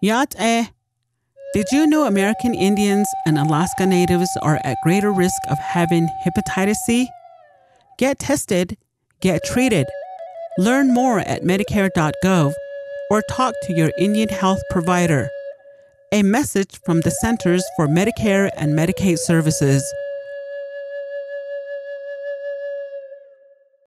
Yacht Did you know American Indians and Alaska Natives are at greater risk of having hepatitis C? Get tested, get treated. Learn more at Medicare.gov or talk to your Indian health provider. A message from the Centers for Medicare and Medicaid Services.